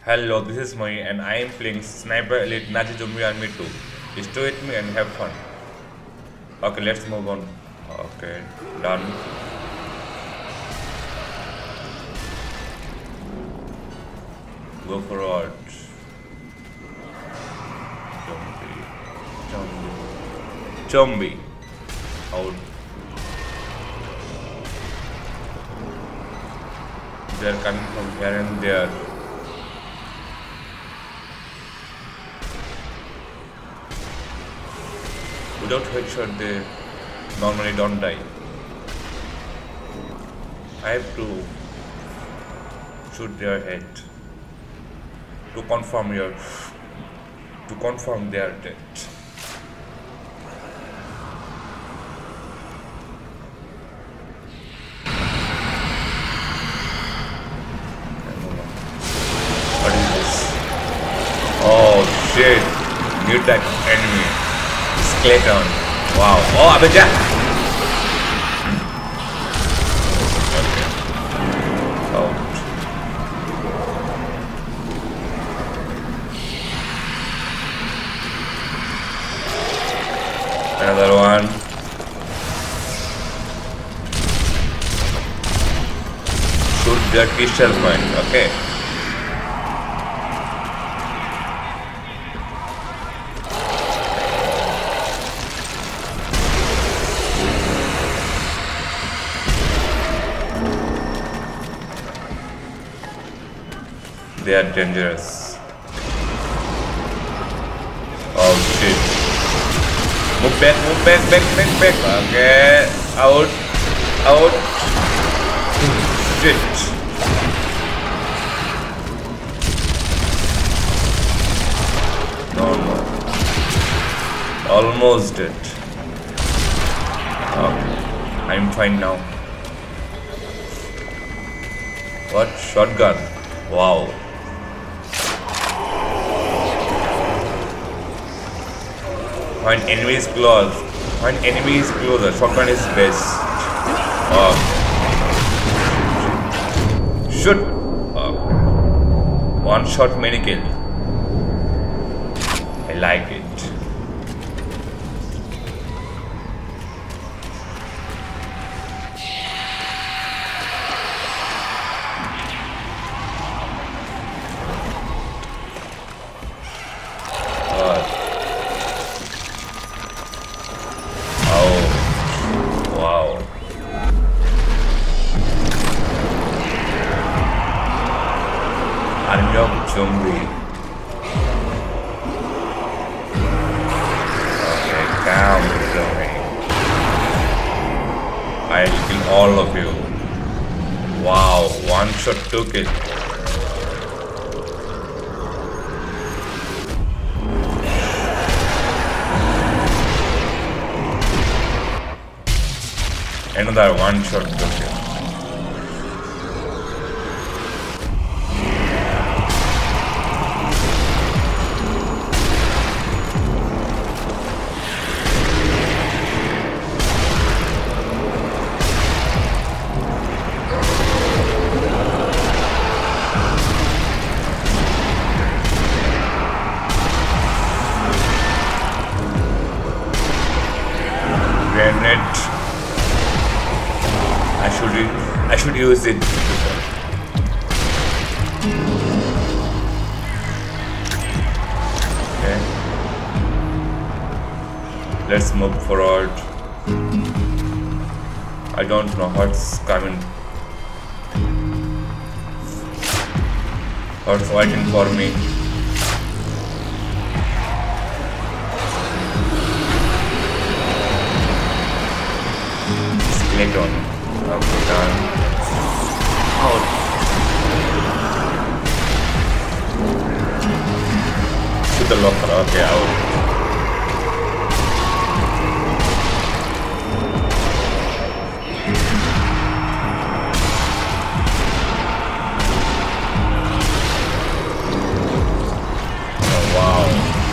Hello, this is Mai and I am playing Sniper Elite Nazi Zombie Army 2. Stay with me and have fun. Okay, let's move on. Okay, done. Go for it. Zombie. Out. They're coming from here and there. Without headshot, they normally don't die. I have to shoot their head to confirm their death. What is this? Oh shit! New type of enemy. Skeleton. Wow. Oh, abeja. Okay. Out. Another one. Shoot their crystal point. Okay. They are dangerous. Oh shit. Move back. Okay. Out. Shit. No. Almost dead. Okay. I'm fine now. What? Shotgun. Wow. When enemy is close, the shotgun is best. Shoot! One shot many kill. I like it. Zombie. Okay, calm zombie. I'll kill all of you. Wow, one shot, 2 kills. Another one shot, 2 kills. Grenade. I should use it. Okay. Let's move forward. I don't know what's coming. What's waiting for me. Skeleton. Okay, done. Out. To the locker. Okay, out. Oh, wow.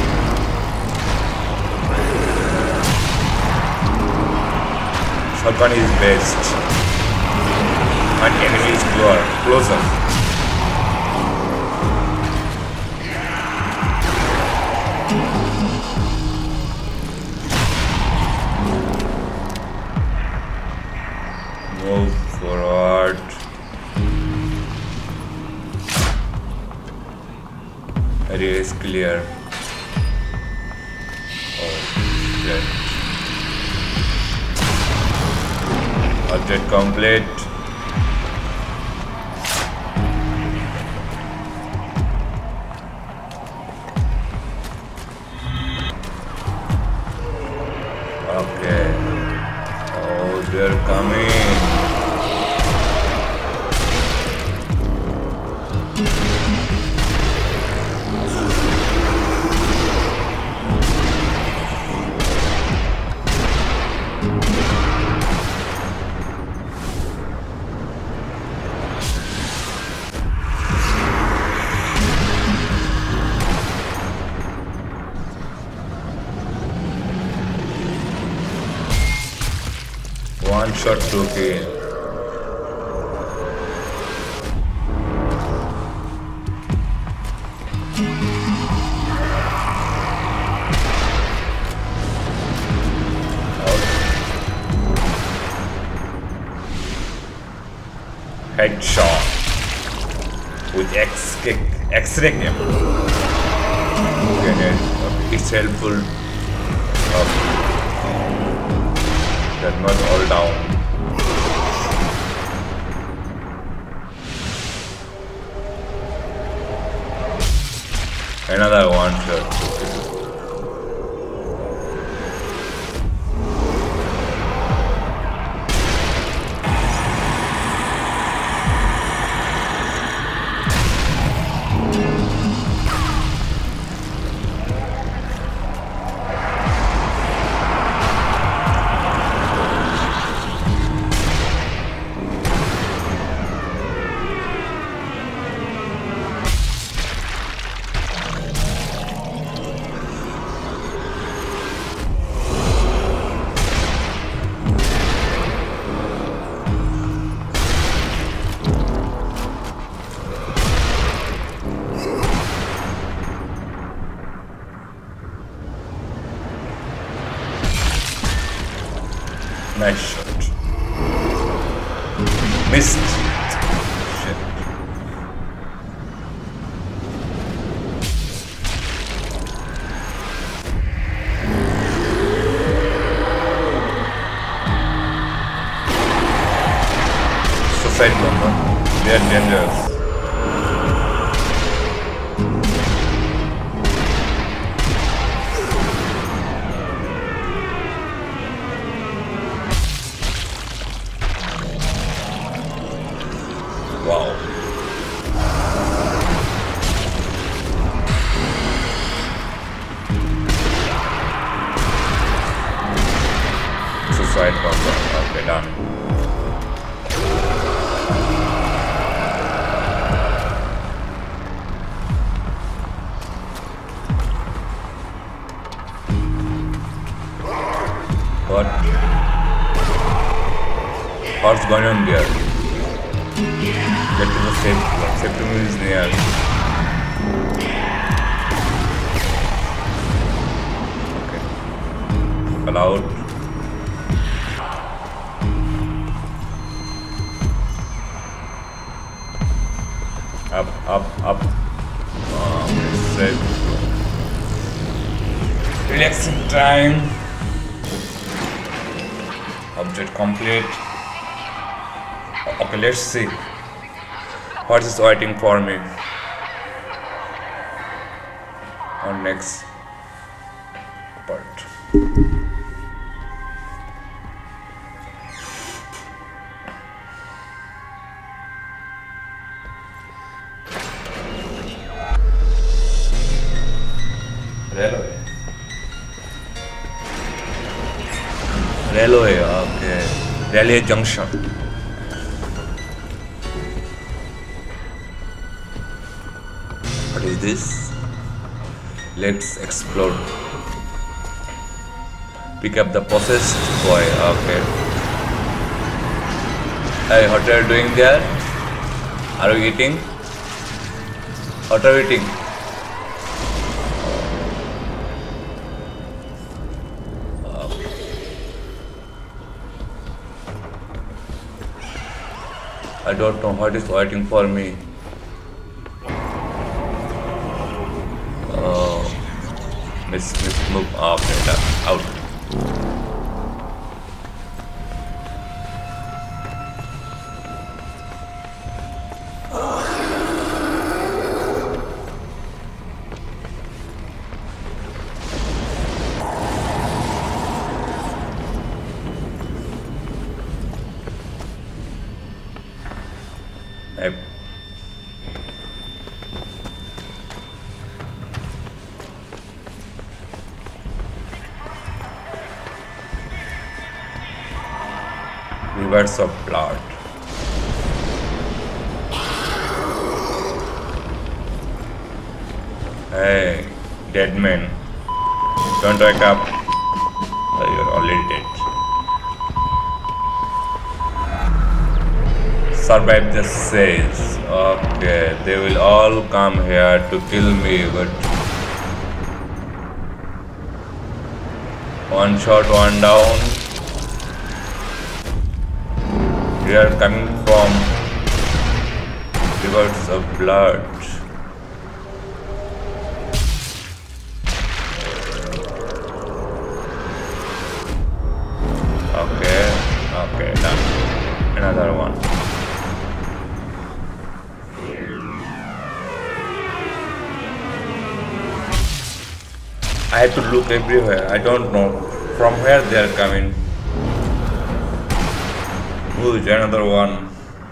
Shotgun is best. And enemy is closer. Area is clear. Oh, shit. Object complete. Okay. Oh, they're coming. One shot to kill. Headshot with X-ray game. Okay, it's helpful. They're not all down. Another one shot. Nice shot. Missed. Shit. Suicide bomber. They are dangerous. Wow. Suicide bomber. Okay, done. What? What's going on there? Get to the safe room is near. Okay. Allowed. Up. Safe. Relaxing time. Object complete. Okay, let's see. What is waiting for me on next part. Railway, okay. Railway junction. What is this? Let's explore. Pick up the possessed boy. Okay. Hey, what are you doing there? Are you eating? What are you eating? I don't know what is waiting for me. Miss move. Okay, done. Out. Rivers of blood. Hey, dead man. Don't wake up. Oh, you're already dead. Survive the siege. Okay, they will all come here to kill me, but one shot, one down. They are coming from rivers of blood. Okay, done. Another one. I have to look everywhere. I don't know from where they are coming. Ooh, another one.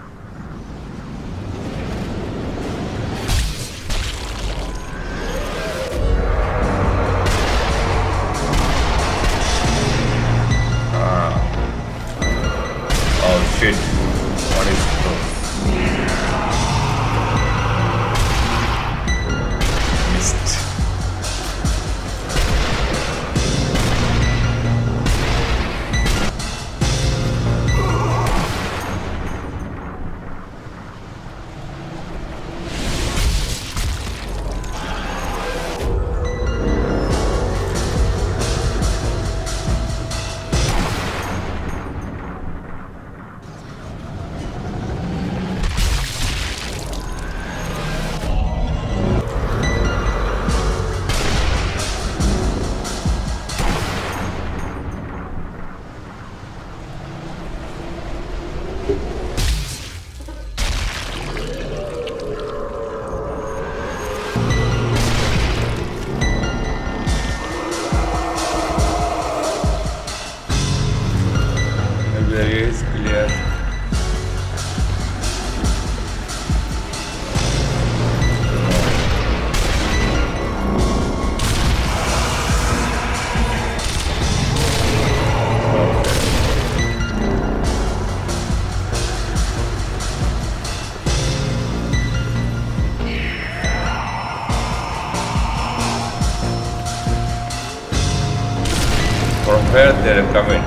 Oh shit. What is this? Missed. From where they are coming?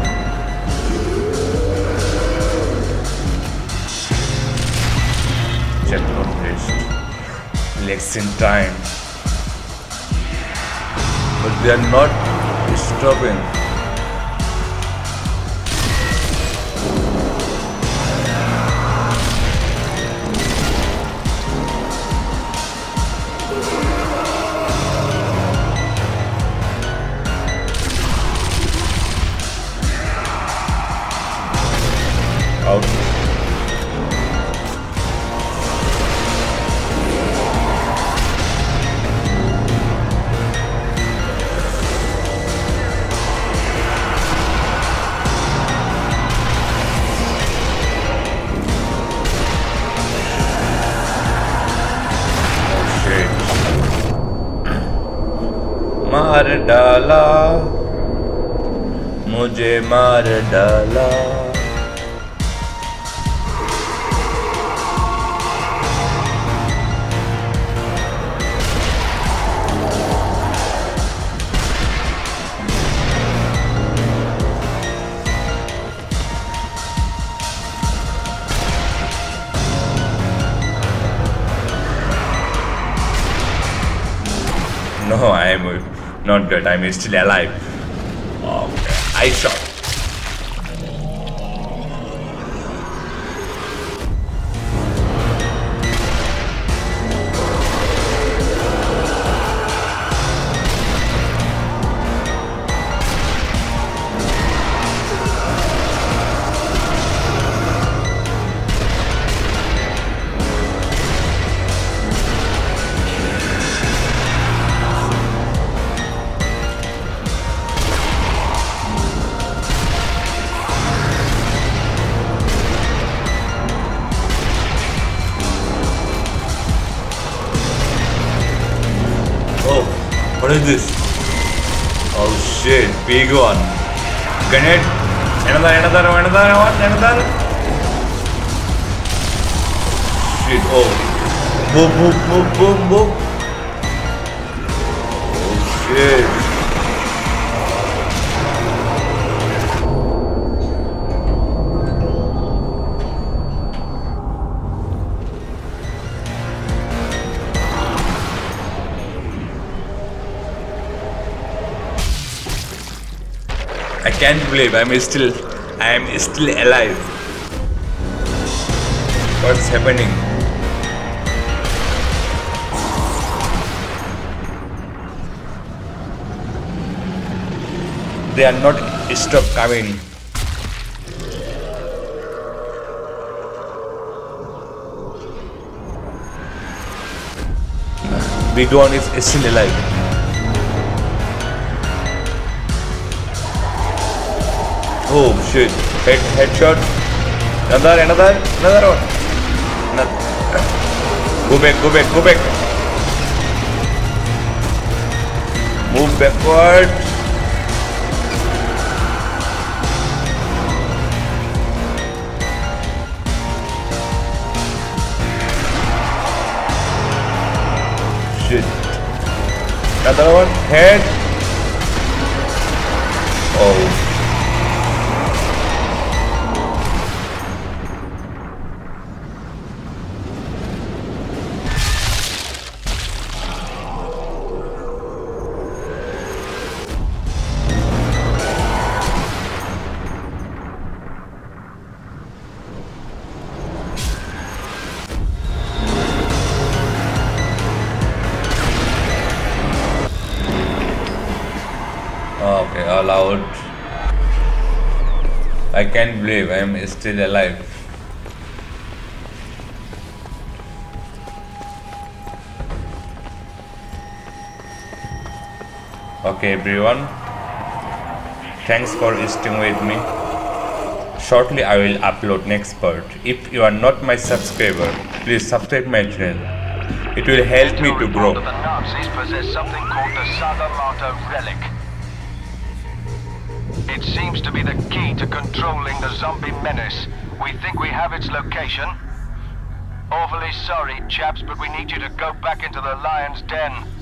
Check completed. Election time. But they are not stopping. Out. मार डाला मुझे मार डाला No, I am not dead. I am still alive. Okay, I shot. What is this? Oh shit, big one. Grenade. Another one. Shit, oh. Boom. Oh shit. I can't believe I am still alive. What's happening? They are not stop coming. Big one is still alive. Oh shit! Headshot. Another one. Go back. Move backward. Shit. Another one. Head. Oh. Okay, all out. I can't believe I am still alive. Okay everyone, thanks for staying with me. Shortly I will upload next part. If you are not my subscriber, please subscribe my channel. It will help me to grow. The Nazis possess something called the Sagamata relic. It seems to be the key to controlling the zombie menace. We think we have its location. Awfully sorry, chaps, but we need you to go back into the lion's den.